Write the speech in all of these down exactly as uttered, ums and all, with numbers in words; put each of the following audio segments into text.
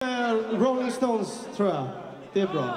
Rolling Stones tror jag. Det är bra.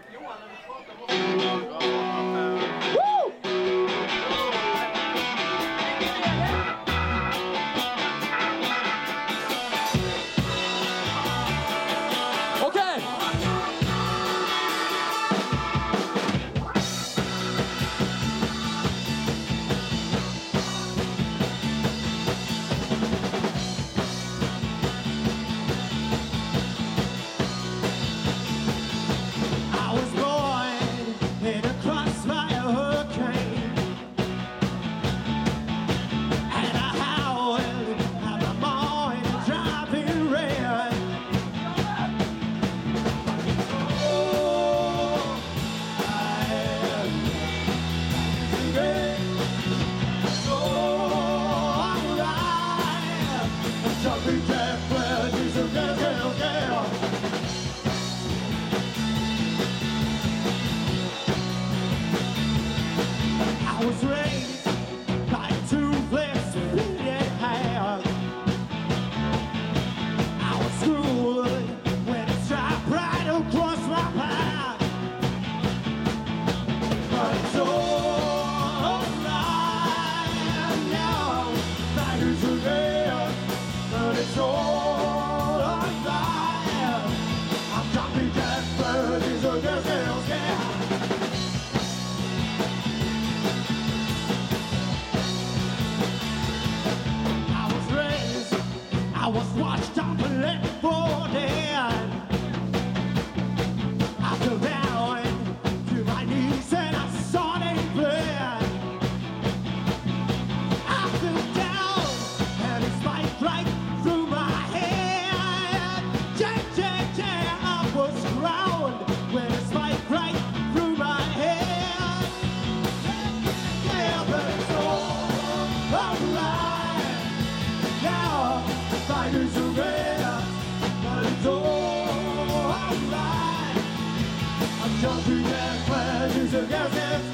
I was washed up and let for dead. I fell down to my knees and I saw they bled. I fell down and it spiked right through my head. Jack, Jack, Jack, I was ground when it spiked right through my head. Yeah, but it's all alright now. Fighters are red, but it's all alright. I'm jumping at pleasures against it.